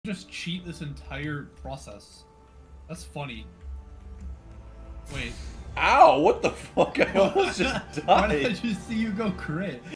Just cheat this entire process. That's funny. Wait. Ow! What the fuck? I almost just died. Why did I just see you go crit?